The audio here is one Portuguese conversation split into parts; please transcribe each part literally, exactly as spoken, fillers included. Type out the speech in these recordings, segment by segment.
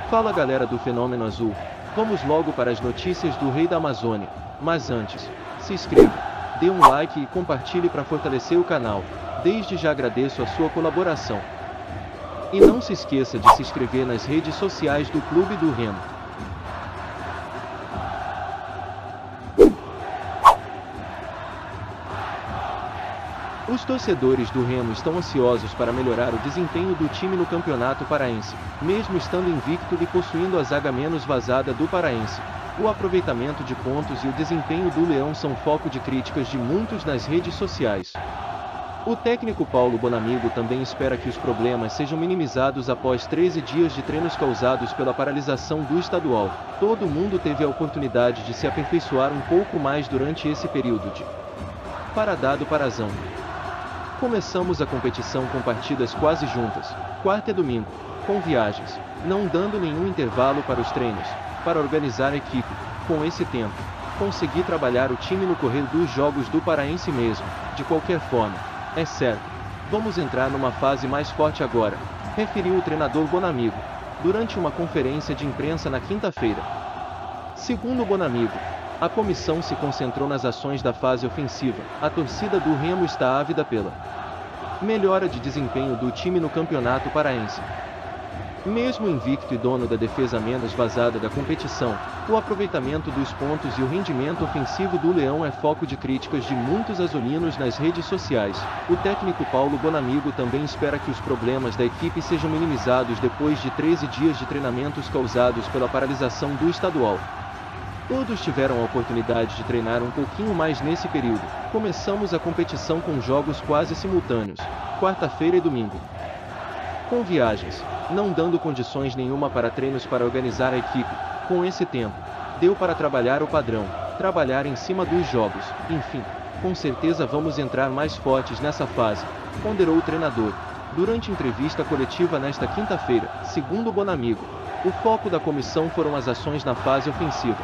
Fala galera do Fenômeno Azul, vamos logo para as notícias do Rei da Amazônia, mas antes, se inscreva, dê um like e compartilhe para fortalecer o canal, desde já agradeço a sua colaboração. E não se esqueça de se inscrever nas redes sociais do Clube do Remo. Os torcedores do Remo estão ansiosos para melhorar o desempenho do time no Campeonato Paraense, mesmo estando invicto e possuindo a zaga menos vazada do Paraense. O aproveitamento de pontos e o desempenho do Leão são foco de críticas de muitos nas redes sociais. O técnico Paulo Bonamigo também espera que os problemas sejam minimizados após treze dias de treinos causados pela paralisação do estadual. Todo mundo teve a oportunidade de se aperfeiçoar um pouco mais durante esse período de paradado parazão. Começamos a competição com partidas quase juntas, quarta e domingo, com viagens, não dando nenhum intervalo para os treinos, para organizar a equipe. Com esse tempo, consegui trabalhar o time no correr dos jogos do Paraense mesmo. De qualquer forma, é certo, vamos entrar numa fase mais forte agora, referiu o treinador Bonamigo, durante uma conferência de imprensa na quinta-feira. Segundo Bonamigo, a comissão se concentrou nas ações da fase ofensiva. A torcida do Remo está ávida pela melhora de desempenho do time no Campeonato Paraense. Mesmo invicto e dono da defesa menos vazada da competição, o aproveitamento dos pontos e o rendimento ofensivo do Leão é foco de críticas de muitos azulinos nas redes sociais. O técnico Paulo Bonamigo também espera que os problemas da equipe sejam minimizados depois de treze dias de treinamentos causados pela paralisação do estadual. Todos tiveram a oportunidade de treinar um pouquinho mais nesse período. Começamos a competição com jogos quase simultâneos, quarta-feira e domingo, com viagens, não dando condições nenhuma para treinos para organizar a equipe. Com esse tempo, deu para trabalhar o padrão, trabalhar em cima dos jogos. Enfim, com certeza vamos entrar mais fortes nessa fase, ponderou o treinador, durante entrevista coletiva nesta quinta-feira. Segundo Bonamigo, o foco da comissão foram as ações na fase ofensiva.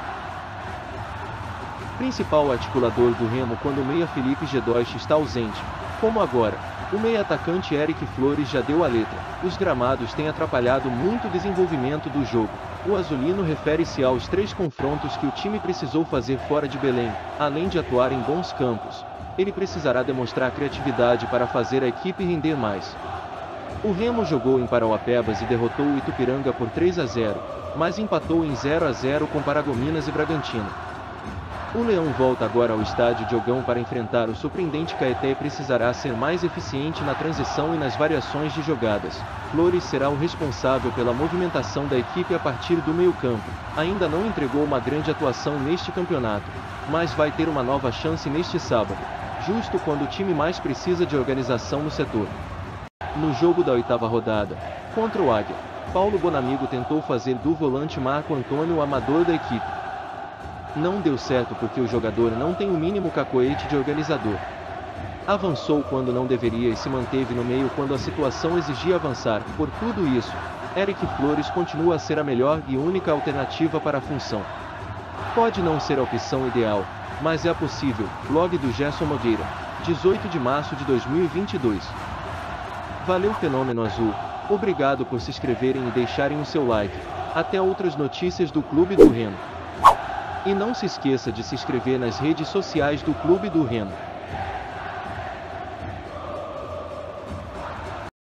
Principal articulador do Remo quando o meia Felipe Gedoich está ausente, como agora, o meia-atacante Eric Flores já deu a letra. Os gramados têm atrapalhado muito o desenvolvimento do jogo. O azulino refere-se aos três confrontos que o time precisou fazer fora de Belém. Além de atuar em bons campos, ele precisará demonstrar criatividade para fazer a equipe render mais. O Remo jogou em Parauapebas e derrotou o Itupiranga por três a zero, mas empatou em zero a zero com Paragominas e Bragantino. O Leão volta agora ao estádio Diogão para enfrentar o surpreendente Caeté e precisará ser mais eficiente na transição e nas variações de jogadas. Flores será o responsável pela movimentação da equipe a partir do meio-campo. Ainda não entregou uma grande atuação neste campeonato, mas vai ter uma nova chance neste sábado, justo quando o time mais precisa de organização no setor. No jogo da oitava rodada, contra o Águia, Paulo Bonamigo tentou fazer do volante Marco Antônio o amador da equipe. Não deu certo porque o jogador não tem o mínimo cacoete de organizador. Avançou quando não deveria e se manteve no meio quando a situação exigia avançar. Por tudo isso, Eric Flores continua a ser a melhor e única alternativa para a função. Pode não ser a opção ideal, mas é a possível. Blog do Gerson Nogueira, dezoito de março de dois mil e vinte e dois. Valeu Fenômeno Azul, obrigado por se inscreverem e deixarem o seu like. Até outras notícias do Clube do Remo. E não se esqueça de se inscrever nas redes sociais do Clube do Remo.